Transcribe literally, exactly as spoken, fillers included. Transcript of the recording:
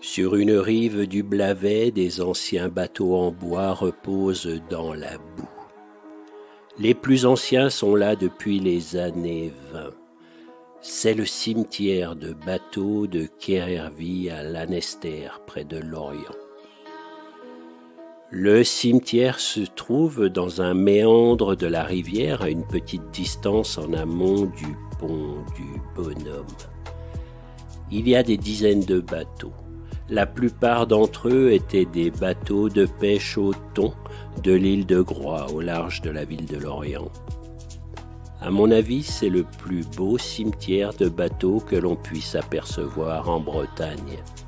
Sur une rive du Blavet, des anciens bateaux en bois reposent dans la boue. Les plus anciens sont là depuis les années vingt. C'est le cimetière de bateaux de Kerervy à Lanester, près de Lorient. Le cimetière se trouve dans un méandre de la rivière à une petite distance en amont du pont du Bonhomme. Il y a des dizaines de bateaux. La plupart d'entre eux étaient des bateaux de pêche au thon de l'île de Groix au large de la ville de Lorient. À mon avis, c'est le plus beau cimetière de bateaux que l'on puisse apercevoir en Bretagne.